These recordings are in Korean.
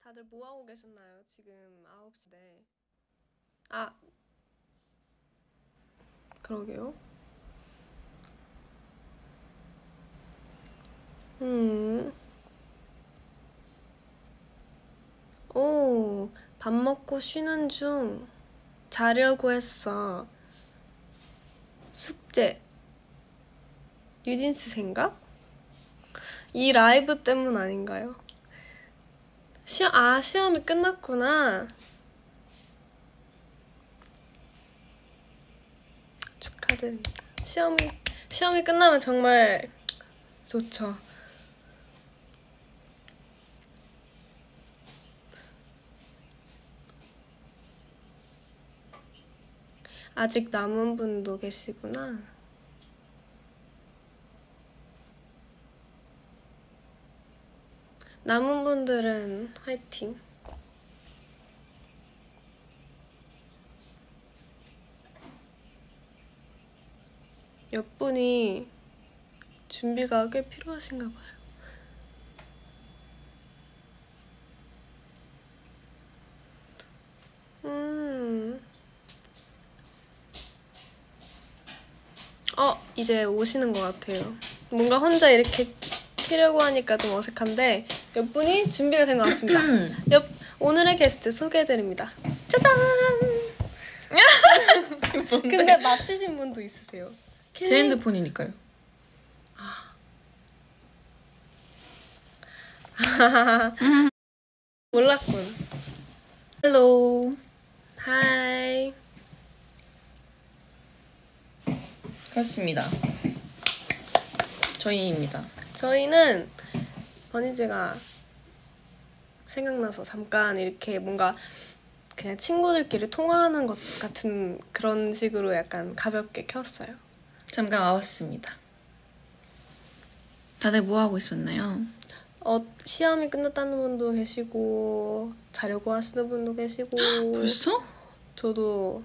다들 뭐하고 계셨나요? 지금 9시인데. 아, 그러게요. 오, 밥 먹고 쉬는 중. 자려고 했어. 숙제. 뉴진스 생각? 이 라이브 때문 아닌가요? 시험이 끝났구나. 축하드립니다. 시험이 끝나면 정말 좋죠. 아직 남은 분도 계시구나. 남은 분들은 화이팅. 몇 분이 준비가 꽤 필요하신가 봐요. 이제 오시는 것 같아요. 뭔가 혼자 이렇게 키려고 하니까 좀 어색한데 몇 분이 준비가 된 것 같습니다. 오늘의 게스트 소개해드립니다. 짜잔! 근데 맞추신 분도 있으세요. 제 핸드폰이니까요. 몰랐군. 헬로. 하이. 그렇습니다. 저희입니다. 저희는 버니즈가 생각나서 잠깐 이렇게 뭔가 그냥 친구들끼리 통화하는 것 같은 그런 식으로 약간 가볍게 켰어요. 잠깐 와봤습니다. 다들 뭐 하고 있었나요? 시험이 끝났다는 분도 계시고 자려고 하시는 분도 계시고. 벌써? 저도.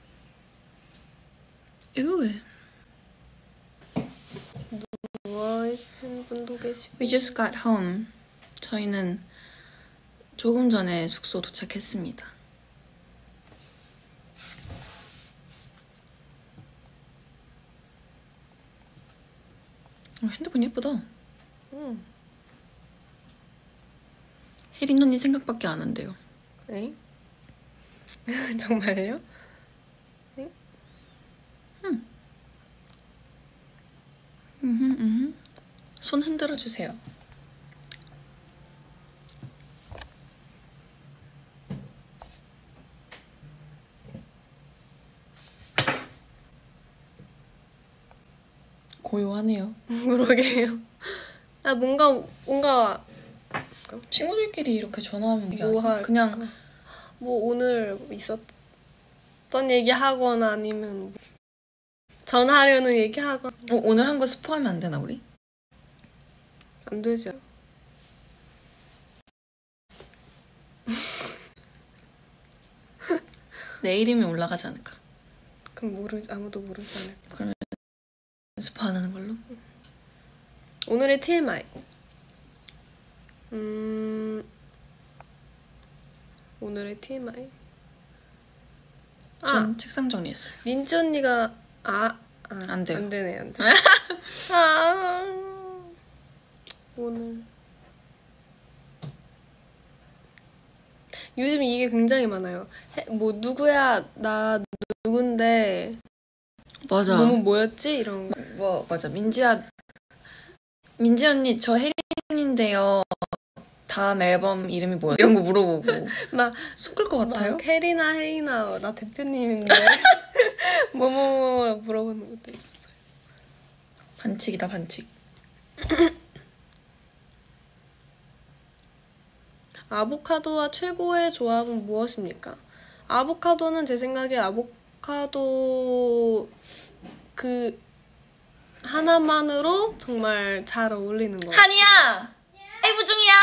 누워있는 분도 계시고. We just got home. 저희는 조금 전에 숙소 도착했습니다. 핸드폰 예쁘다. 혜린 언니 생각밖에 안 한대요. 에? 정말요? 에? 손 흔들어 주세요. 고요하네요. 그러게요. 뭔가 친구들끼리 이렇게 전화하면 뭐하지? 그냥 뭐 오늘 있었던 얘기하거나 아니면 전화하려는 얘기하거나. 오늘 한 거 스포하면 안 되나 우리? 안 되죠. 내일이면 올라가지 않을까? 그럼 아무도 모르지 않을까? 그러면 스포 안 하는 걸로? 오늘의 TMI. 오늘의 TMI. 전 책상 정리했어요. 민지 언니가 안 돼요. 안 되네. 오늘 요즘 이게 굉장히 많아요. 뭐 누구야 나 누군데 맞아. 몸은 뭐였지 이런 거. 맞아. 민지 언니 저 혜린인데요. 다음 앨범 이름이 뭐야? 이런 거 물어보고 막 속을 것 같아요? 혜리나 혜이나 나 대표님인데 뭐뭐 물어보는 것도 있었어요. 반칙이다 반칙. 아보카도와 최고의 조합은 무엇입니까? 아보카도는 제 생각에 아보카도 그 하나만으로 정말 잘 어울리는 거 같아요. 한이야! 라이브 중이야?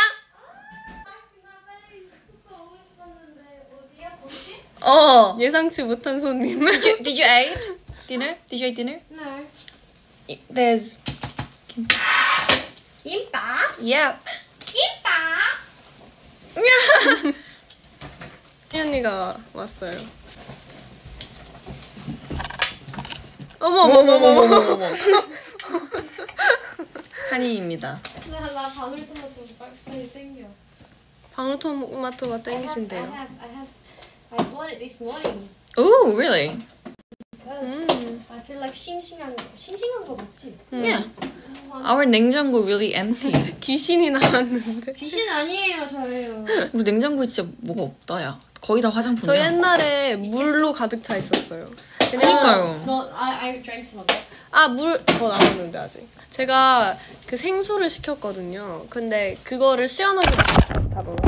예상치 못한 손님. Did you eat dinner? Did you eat dinner? No. There's 김밥? Yep. 김밥? 이 언니가 왔어요. 어머. 한이입니다. 나 방울토마토 빨리 땡겨. 방울토마토가 땡기신데요. I bought it this morning. Oh, really? Because I feel like 싱싱한 거 맞지? Yeah. Our 냉장고 really empty. 귀신이 나왔는데. 귀신 아니에요, 저예요. 우리 냉장고에 진짜 뭐가 없다, 야. 거의 다 저 화장품이야. 옛날에 물로 가득 차 있었어요. 그러니까요. 너 I drank some of it. 물 더 남았는데 아직. 제가 그 생수를 시켰거든요. 근데 그거를 시원하게 다 먹어.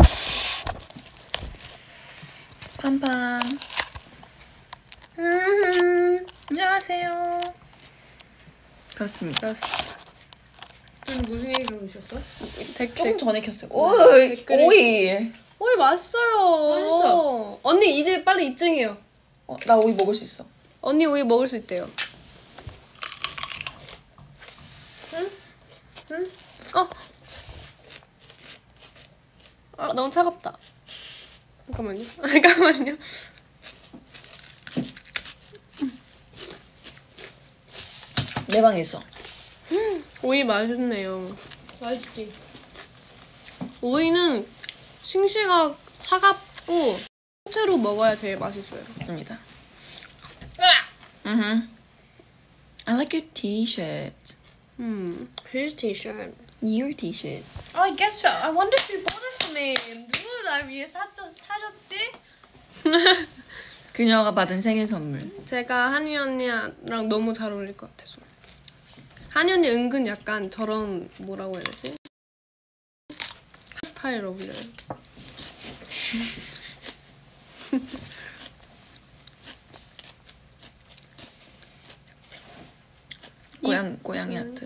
팜팜. 안녕하세요. 그렇습니다. 오늘 무슨 얘기를 오셨어? 조금 전에 켰어요. 오, 댓글이- 오이. 오이 맛있어요. 맛있어. 언니 이제 빨리 입증해요. 나 오이 먹을 수 있어. 언니 오이 먹을 수 있대요. 응? 너무 차갑다. 잠깐만요. 내 방에 있어. 오이 맛있네요. 맛있지? 오이는 싱싱하고 차갑고 통째로 먹어야 제일 맛있어요. 입니다. I like your t-shirt. His t-shirt. Your t-shirt. Oh, I guess I wonder if you bought it for me. 누구 날 위해 사줬지? 그녀가 받은 생일 선물. 제가 한이 언니랑 너무 잘 어울릴 것 같아서. 한이 언니 은근 약간 저런 뭐라고 해야 되지? 스타일 어울려요. 고양이 하트.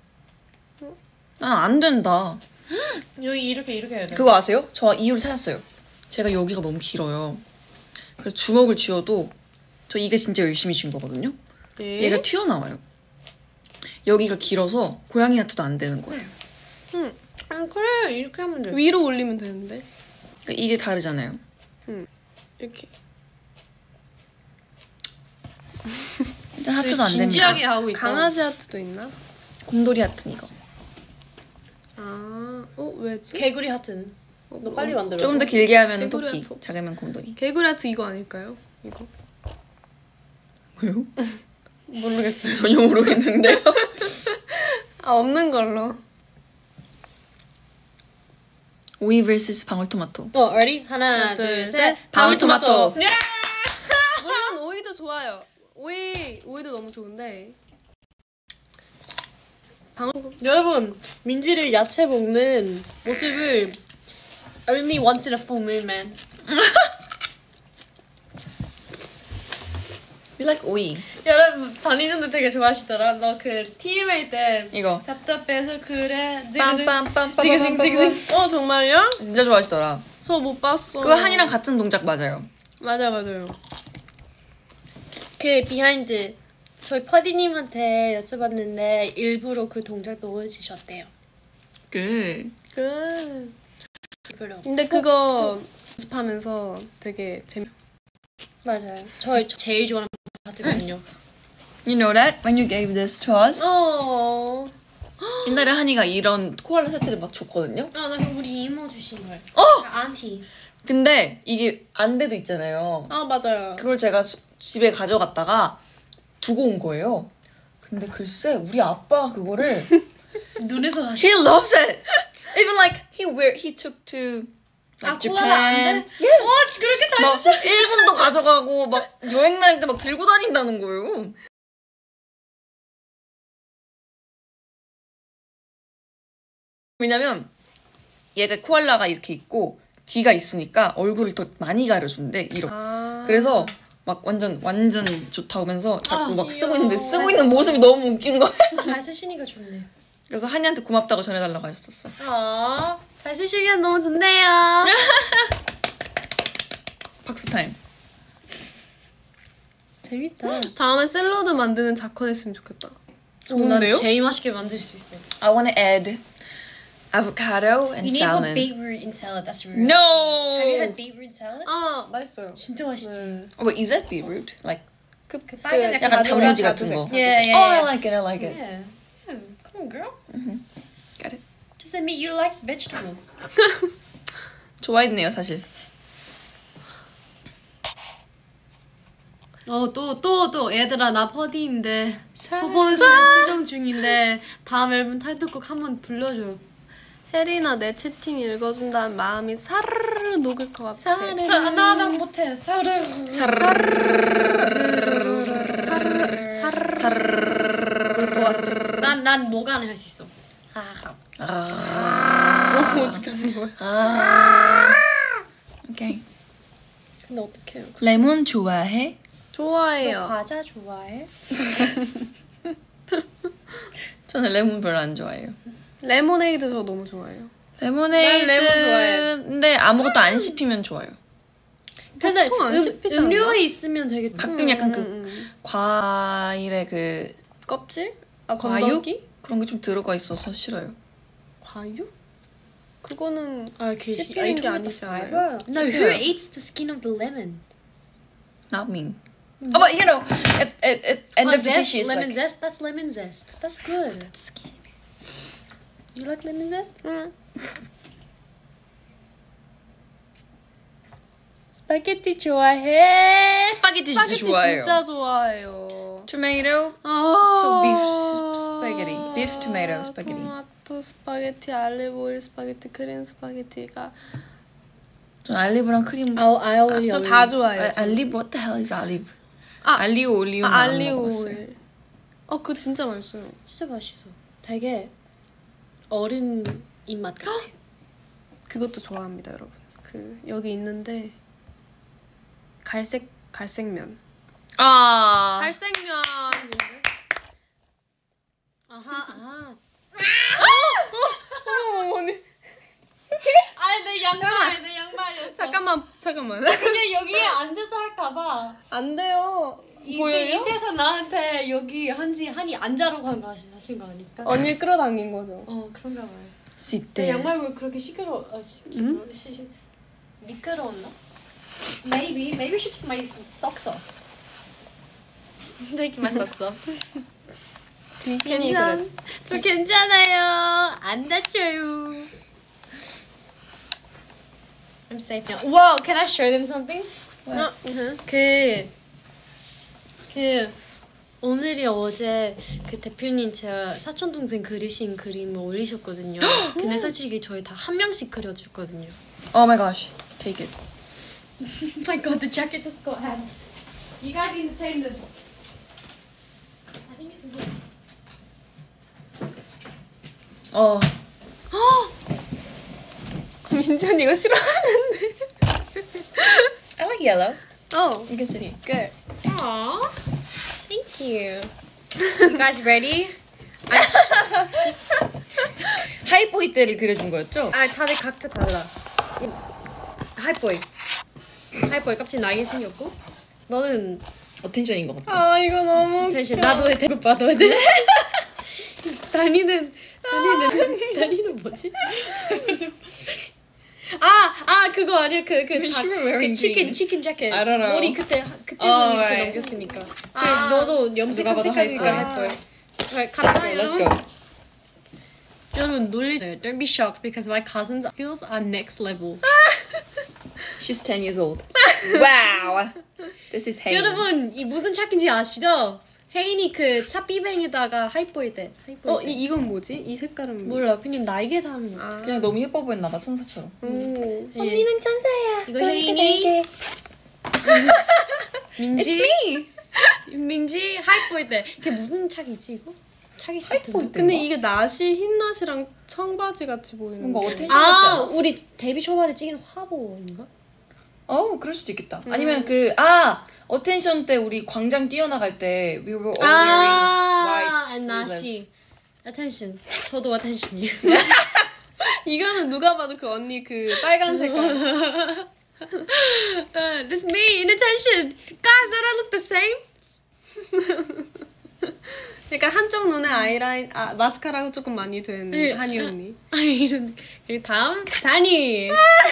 난 안 된다. 여기 이렇게 해야 돼. 그거 아세요? 저 이유를 찾았어요. 제가 여기가 너무 길어요. 그래서 주먹을 쥐어도 저 이게 진짜 열심히 쥔 거거든요. 예? 얘가 튀어나와요. 여기가 길어서 고양이 하트도 안 되는 거예요. 그래 이렇게 하면 돼. 위로 올리면 되는데. 그러니까 이게 다르잖아요. 이렇게. 일단 하트도 안 됩니다. 진지하게 하고 있다. 강아지 하트도 있나? 곰돌이 하트는 이거. 왜지? 개구리 하트는. 너 빨리 만들어. 조금 더 길게 하면 개구리 토끼, 하트. 작으면 곰돌이. 개구리 하트 이거 아닐까요? 이거. 왜요? 모르겠어요. 전혀 모르겠는데요. 없는 걸로. 오이 vs 방울토마토. ready? 하나, 둘, 셋. 방울토마토. 물론 오이도 좋아요. 오이도 너무 좋은데. 여러분, 민지를 야채 먹는 모습을 only once in a full moon, man. You like 오이. 여러분, 바니전도 되게 좋아하시더라. 너 그 TMA 때 이거. 답답해서 그래. 빰빰빰빰. 지그징. 정말요? 진짜 좋아하시더라. 저 못 봤어. 그거 한이랑 같은 동작 맞아요. 맞아요. 그 비하인드 저희 퍼디님한테 여쭤봤는데 일부러 그 동작 넣어주셨대요. 끝. 일부러. 근데 그거 연습하면서 되게 맞아요. 저희 제일 좋아하는 파트거든요. You know that when you gave this to us? 옛날에 한이가 이런 코알라 세트를 막 줬거든요. 나 그거 우리 이모 주신 거예요. 안티. 근데 이게 안대도 있잖아요. 맞아요. 그걸 제가 집에 가져갔다가 두고 온 거예요. 근데 글쎄 우리 아빠가 그거를 눈에서 하시. He loves it. Even like he took to like 코알라 안 Japan. 돼? Yes. 그렇게 잘 막 일본도 가져가고 막 여행 다닐 때 막 들고 다닌다는 거예요. 왜냐면 얘가 코알라가 이렇게 있고 귀가 있으니까 얼굴을 더 많이 가려준대. 이렇게. 그래서 막 완전 좋다 하면서 자꾸 막 쓰고 있는 모습이 너무 웃긴 거야. 잘 쓰시니까 좋네. 그래서 한이한테 고맙다고 전해달라고 하셨었어. 잘 쓰시니까 너무 좋네요. 박수 타임. 재밌다. 다음에 샐러드 만드는 작권 했으면 좋겠다. 난 좋은데요? 제일 맛있게 만들 수 있어요. I wanna add avocado and You need to put salmon. beetroot in salad. That's really No. Have you had beetroot salad? 아 맛있어요. 진짜 맛있지. 네. Wait, is that beetroot? Like 그 빨간 그 약간 자두색, 단무지 같은 자두색, 거. 자두색. Yeah, yeah. Oh, I yeah. like it. I like it. Yeah. Yeah. Come on, girl. Got it. Just admit you like vegetables. 좋아했네요, 사실. 또 얘들아 나 퍼디인데 퍼포먼스 수정 중인데 다음 앨범 타이틀곡 한번 불러줘. 혜리나 내 채팅 읽어준다는 마음이 사르르 녹을 것 같아. 나 못해. 난 뭐가 안 할 수 있어. 어떻게 하는 거야? 오케이. 근데 어떡해요? 레몬 좋아해? 좋아해요. 과자 좋아해? 저는 레몬 별로 안 좋아해요. 레모네이드 저 너무 좋아해요. 레모네이드. 난 레몬 좋아해. 근데 아무것도 안 씹히면 좋아요. 근데 보통 안 씹히지 않나? 음료에 있으면 되게 가끔 약간 그 과일의 그 껍질? 아 과육? 건더기? 그런 게 좀 들어가 있어서 싫어요. 과육? 그거는 그 씹히는 게 아니지 않아요? No, who eats the skin of the lemon? Not me. Oh, but you know, at end of the dish is lemon like zest. That's lemon zest. That's good. You like lemon zest? 응. 스파게티 좋아해? 스파게티 진짜 스파게티 좋아해요. 진짜 좋아해요. Tomato, 아~ so beef spaghetti, beef tomato spaghetti. 토마토 스파게티, 알리브 오일 스파게티, 크림 스파게티가 전 알리브랑 크림. 아올리오. 다 좋아해요. 알리브 what the hell is 알리브? 아, 알리오 올리오. 알리오 오일. 그거 진짜 맛있어요. 진짜 맛있어. 되게 어른 입맛 같아. 그것도 좋아합니다, 여러분. 그 여기 있는데 갈색면. 아. 갈색면. 아하. 어머니. 아니 내 양말이었어. 잠깐만. 그냥 여기에 앉아서 할까봐. 안 돼요. 이 보여요? 셋에서 나한테 여기 한이 앉아라고 하신 거 아닐까? 언니를 끌어당긴 거죠. 그런가 봐요. 내 시대. 양말 왜 그렇게 미끄러웠나? Maybe I should take my socks off. Take my socks off. 귀신이 그래. 저 괜찮아요. 안 다쳐요. I'm safe now. Wow, can I show them something? 오늘이 어제 그 대표님 제가 사촌 동생 그리신 그림을 올리셨거든요. 근데 솔직히 저희 다 한 명씩 그려줬거든요. Oh my gosh, take it. Oh my god, the jacket just got had. You guys need to change the. I think it's good. 민지 언니 이거 싫어하는데. I like yellow. Oh, You can sit here. good. Aww, thank you. You guys ready? 하이보이 때를 그려준 거였죠? 다들 각자 달라. 하이보이 깜찍 나게 생겼고, 너는 어텐션인 것 같아. 이거 너무 대신 나도 해 대고봐 너 대신. 다니는 뭐지? 그거 아니야 그 치킨 자켓. I don't know. 머리 그때 이렇게 right. 넘겼으니까. 너도 염색한 누가 봐도 색깔이니까 하이보이. 할 거야. Let's go. 여러분 놀리세요. Don't be shocked because my cousin's skills are next level. She's 10 years old. Wow. This is Hain. 여러분 이 무슨 차인지 아시죠? 혜인이 그 차 삐뱅에다가 하이보이 때. 이건 뭐지? 이 색깔은 뭐? 몰라 그냥 날개 달은 거. 그냥 너무 예뻐 보였나 봐, 천사처럼. 오. 언니는 천사야. 이거 혜인이 민지 민지 하이보이 때. 그게 무슨 착이지 이거? 착이 시트. 근데 이게 낫이 흰 낫이랑 청바지 같이 보이는. 뭔가 거. 어텐션 같지 않아? 우리 데뷔 초반에 찍은 화보인가? 그럴 수도 있겠다. 아니면 어텐션 때 우리 광장 뛰어나갈 때 we were all wearing white 나시. sleeveless. attention. 저도 attention이에요. 이거는 누가 봐도 그 언니 그 빨간 색깔. This me in attention. Guys, don't I look the same? 그러니까 한쪽 눈에 아이라인, 마스카라가 조금 많이 된 한이 언니. 이런. 다음 다니.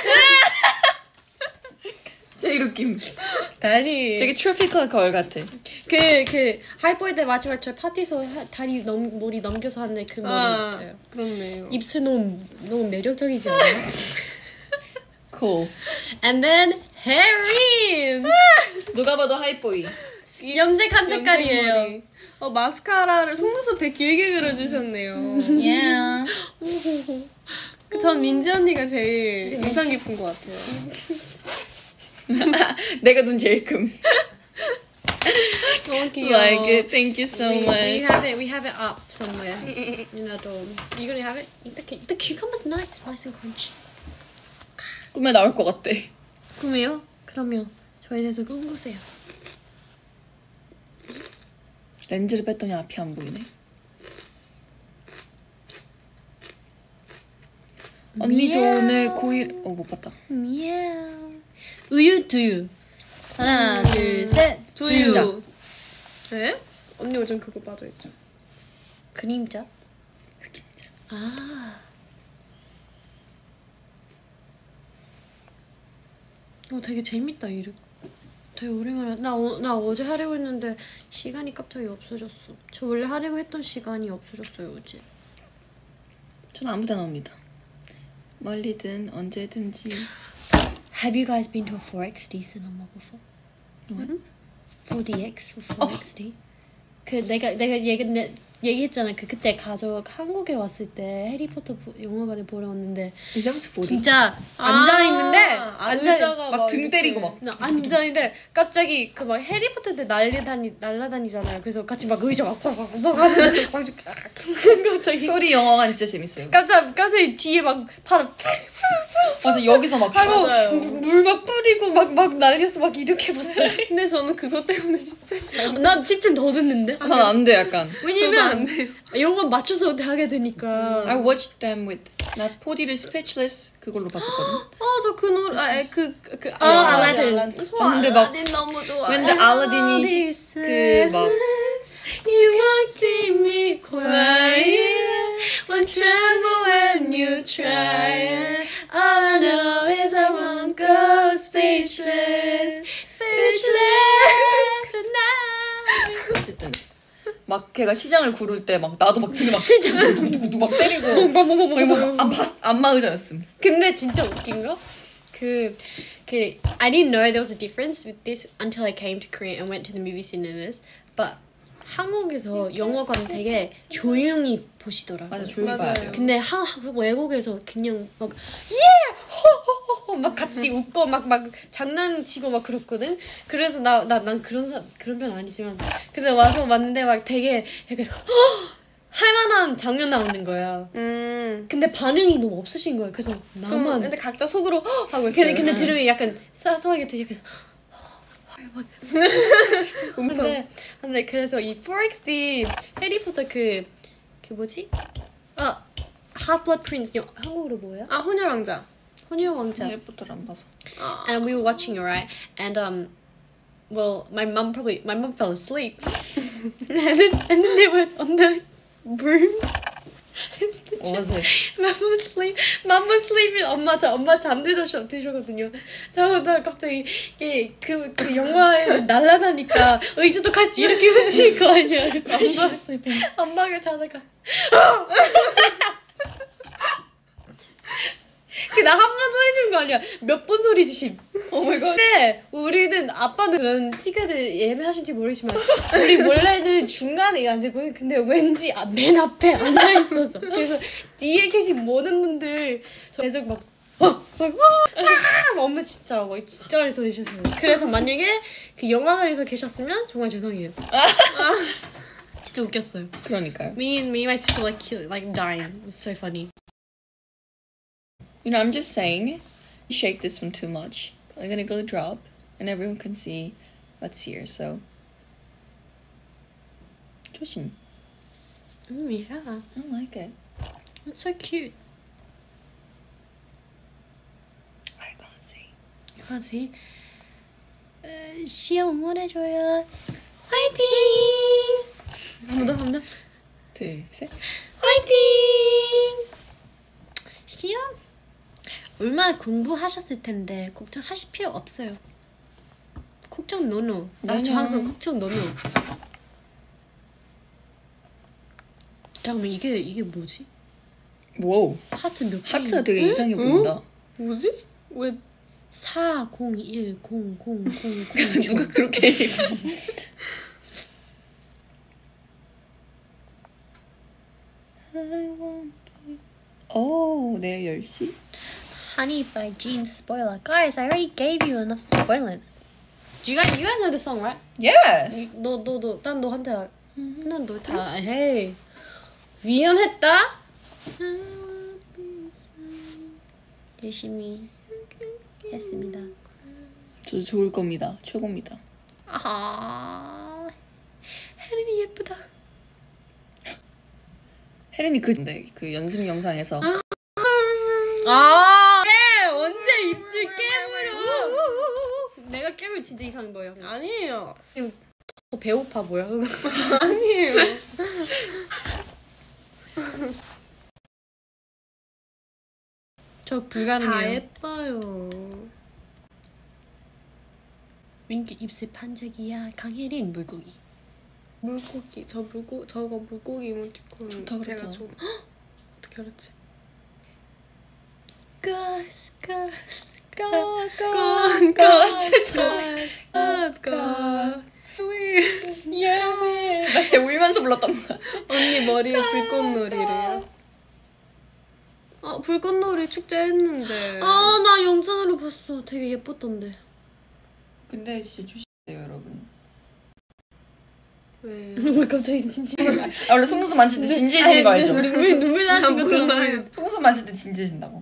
제일 웃김. 다니. 되게 트로피컬 걸 같아. 그 하이보이 때 마지막 저 파티에서 다리 머리 넘겨서 하는 그 머리 같아요. 그렇네요. 입술 너무 매력적이지 않아요? Cool. And then Harry. 누가 봐도 하이보이. 염색한 색깔이에요. 염색머리. 마스카라를 속눈썹 되게 길게 그려주셨네요. Yeah. 전 민지 언니가 제일 인상 깊은 것 같아요. 내가 눈 제일 큼. 너무 귀여워. Like it. Thank you so We much. have it up somewhere in our dorm. You gonna have it? The cucumber's nice. It's nice and crunchy. 꿈에 나올 것 같아. 꿈이요? 그러면 저에 대해서 꿈꾸세요. 렌즈를 뺐더니 앞이 안 보이네. 언니 저 오늘 고1 못 봤다. 미야오. 우유 두유. 하나 둘 셋. 두유. 네? 언니 요즘 그거 빠져있죠. 그림자. 아. 되게 재밌다 이름. 되게 오랜만에 나 어제 하려고 했는데 시간이 갑자기 없어졌어. 저 원래 하려고 했던 시간이 없어졌어요 어제. 저는 아무 데나 옵니다. 멀리든 언제든지. Have you guys been to a 4XD cinema before? What? 4DX or 4XD? 그 내가 얘기했잖아. 그때 한국에 왔을 때 해리포터 영화관에 보러 왔는데 Is that was 40? 진짜 앉아 있는데 의자가 막 등 때리고 막. 앉아 있는데 갑자기 그 막 해리포터 때 날라다니잖아요. 그래서 같이 막 의자 막 갑자기 소리 영화관 진짜 재밌어요. 갑자기 뒤에 막 바로 맞아 여기서 막 하고 맞아요. 물 막 뿌리고 막 날려서 막 이렇게 봤어요. 근데 저는 그것 때문에 집중. 난 집중 더 듣는데. 난안돼 약간. 왜냐면 영화 맞춰서 하게 되니까. I watched them with 나 4D를 Speechless 그걸로 봤었거든. 저 그 노래, 알라딘. 봤는데 막 알라딘 너무 좋아. 근데 알라딘이 그 막 You won't see me quiet. Won't tremble when you try. All I know is I won't go speechless. Speechless tonight. 어쨌든 막 걔가 시장을 구를 때 막 나도 막 등에 막 때리고 안마 의자였음. 근데 진짜 웃긴 거? I didn't know there was a difference with this until I came to Korea and went to the movie cinemas. But 한국에서 영화관 되게 조용히 보시더라고요. 맞아 조용히 봐야 돼요. 근데 외국에서 그냥 막 막 같이 웃고 막 장난치고 막 그렇거든. 그래서 난 그런 편 아니지만 근데 와서 봤는데 막 되게 약간 할 만한 장면 나오는 거야. 근데 반응이 너무 없으신 거야. 그래서 나만. 근데 각자 속으로 하고 있어요. 근데 들으면 약간 사소하게 되게 약간. 근데 그래서 이 4XD 해리포터 그 뭐지? Half-Blood Prince 한국어로 뭐예요? 혼혈왕자. 혼혈왕자. 해리포터를 안 봐서. And we were watching it, right? And well, my mum fell asleep. and then they were on the brooms. Was it? Mum was sleeping. 엄마 잠들으셨거든요. 자고 갑자기 그 영화에 날아다니까 의자도 같이 이렇게 흔들 거 아니야. 그래서 엄마가 자다가 나 한 번 소리 준 거 아니야. 몇 번 소리 지심. 근데 우리는 아빠는 그런 티켓을 예매하신지 모르지만 우리 원래는 중간에 앉았거든. 근데 왠지 맨 앞에 앉아 있어서 그래서 뒤에 계신 모든 분들 계속 막 엄마 진짜 많이 소리 주셨어요. 그래서 만약에 그 영화관에서 계셨으면 정말 죄송해요. 진짜 웃겼어요. 그러니까요. Me and my sister like dying. It was so funny. You know, I'm just saying, you shake this one too much. I'm gonna go drop, and everyone can see what's here. So, 조심. Yeah. I don't like it. It's so cute. I can't see. You can't see. 시험 응원해줘요. 화이팅! 한 번 더, 한 번 더. 둘, 셋. 화이팅! 시험? 얼마나 공부하셨을 텐데 걱정하실 필요 없어요. 걱정 노노. 저 항상 걱정 노노. 잠깐만 이게 뭐지? 와우. 하트 몇 개? 하트가 되게 이상해 보인다. 뭐지? 왜 4, 0, 1, 0, 0, 0, 0. 누가 그렇게 해? 오, 내일 10시. Honey by Gene spoiler. Guys, I already gave you enough spoilers. You guys know the song, right? Yes. 난 너한테 난 너 다 hey. 위험했다. 열심히 했습니다. 저도 좋을 겁니다. 최고입니다. 아, 혜린이 예쁘다. 혜린이 그 연습 영상에서 언제 입술 깨물어? 내가 깨물 진짜 이상한 거예요. 아니에요. 배고파 뭐야? 아니에요. 저 다 불가능해요. 예뻐요. 윙크 입술 반짝이야. 강혜린 물고기. 물고기 저거 물고기 이모티콘 좋다 제가 그랬잖아. 좀 어떻게 알았지? 나 진짜 울면서 불렀던 거야. 언니 머리에 불꽃놀이래요. 불꽃놀이 축제 했는데. 나 영상으로 봤어. 되게 예뻤던데. 근데 진짜 조심해요 여러분. 왜? 왜 갑자기 진짜? 원래 속눈썹 만질 때 진지해지는 거 알죠? 왜 눈물 나신 것처럼. 몰라요. 속눈썹 만질 때 진지해진다고.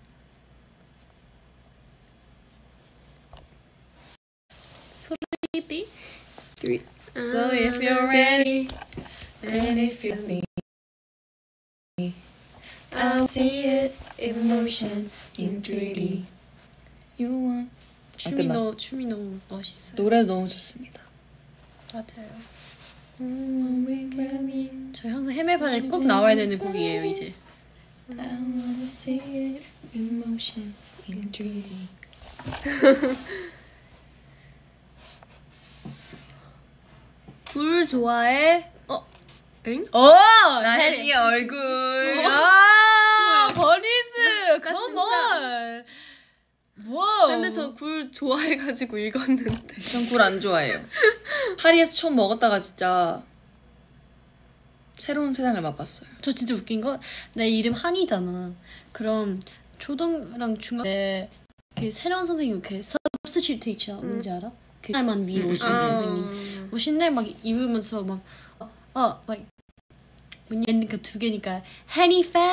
소리띠. 3. So if you're ready, And if you need I'll see it in motion in 3D. You want 춤이 너무 멋있어요. 노래 너무 좋습니다. 맞아요. 저 항상 헤매반에 꼭 나와야 되는 곡이에요 이제. I wanna see it in motion in 3D. 불 좋아해? 엥? 나혜리 얼굴. 버니스, 진짜. 와. 근데 저 굴 좋아해가지고 읽었는데. 전 굴 안 좋아해요. 파리에서 처음 먹었다가 진짜 새로운 세상을 맛봤어요. 저 진짜 웃긴 거, 내 이름 한이잖아. 그럼 초등랑 중학 때 그 새로운 선생님 이렇게 substitute teacher 뭔지 알아? 그 날만 위로 오시는 선생님 오신데 막 이으면서 막 얘니까 두 개니까 Henny fam,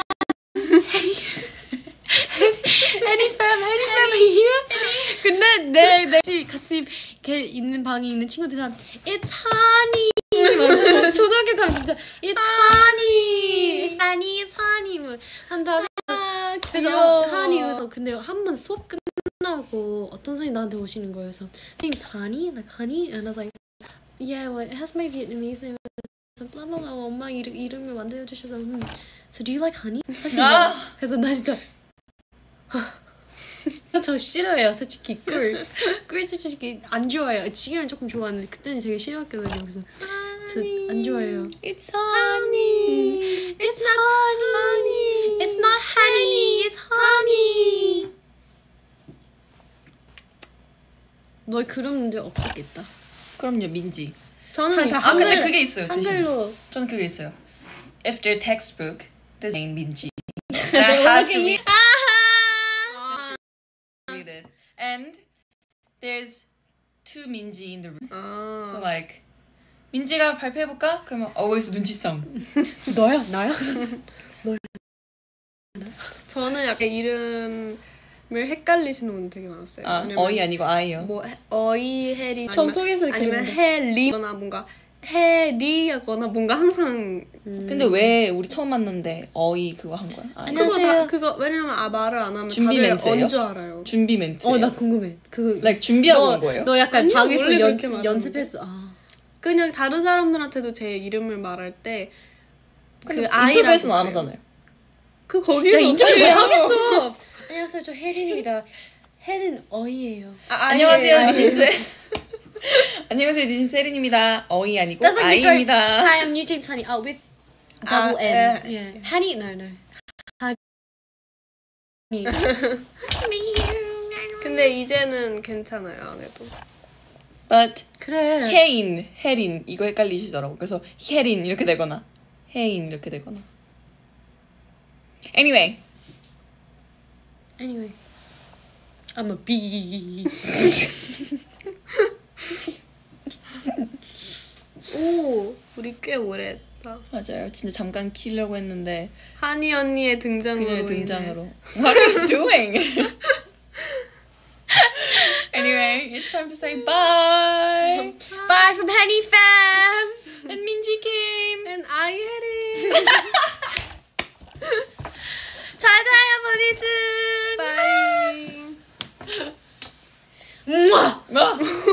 Henny fam here. 근데 내 같이 걔 있는 방에 있는 친구들이랑 It's honey. 초등학교 가면 진짜 It's honey, It's honey, It's honey 뭐 한다. 그래서 honey에서 근데 한 번 수업 끝나고 어떤 선생님 나한테 오시는 거예요. 그래서 Name's honey, like honey, and I was like, yeah, well, it has my Vietnamese name. blah blah blah. 엄마 이름을 만들어 주셔서 So do you like honey? 그래서 나 진짜 저 싫어해요. 솔직히 꿀 솔직히 안 좋아해요. 지금은 조금 좋아하는데 그때는 되게 싫어했거든요. 그래서 저 안 좋아해요. It's honey. It's not honey. It's not honey. It's honey. 너 그런 문제 없었겠다. 그럼요 민지. 저는 근데 그게 있어요. 한글로. 대신. 저는 그게 있어요. If their textbook there's name 민지. That has to be read it. And there's two 민지 in the room. So like 민지가 발표해볼까? 그러면 어거기서 눈치 싸움. 너야? 나야? 저는 약간 이름을 헷갈리시는 분 되게 많았어요. 어이 아니고 아이요. 뭐 어이 해리 정속에서 이렇게 아니면 해리거나 뭔가 해리하거나 뭔가 항상 근데 왜 우리 처음 만났는데 어이 그거 한 거야? 아이. 안녕하세요. 그거 왜냐면 말을 안 하면 준비 다들 멘트예요? 언줄 알아요. 준비 멘트. 나 궁금해. like 준비하고 온 거예요? 너 약간 아니요, 방에서 원래 그렇게 말하는데. 연습했어. 그냥 다른 사람들한테도 제 이름을 말할 때 근데 인터뷰에서는 안 하잖아요. 그 거기서 인터뷰 어떻게 해요? 하겠어. 안녕하세요, 저 혜린입니다. 혜린 어이예요. 안녕하세요, 니신스. 안녕하세요, 니신스 혜린입니다. 어이 아니고 That's like 아이입니다. Hi, I'm Eugene Sunny. Oh, with double N. Yeah. Honey, no. 근데 이제는 괜찮아요, 안 해도. But 그래. 혜린 이거 헷갈리시더라고. 그래서 혜린 이렇게 되거나 혜인 이렇게 되거나. Anyway, I'm a bee. 오, 우리 꽤 오래 했다. 맞아요. 진짜 잠깐 키려고 했는데 한이 언니의 등장으로 그녀의 인해. 등장으로. What are you doing? Anyway, it's time to say bye. Bye from Henny fam. And Minji Kim. And 아이혜린. 잘 자요, 머니즈. 바이. 우와. 뭐?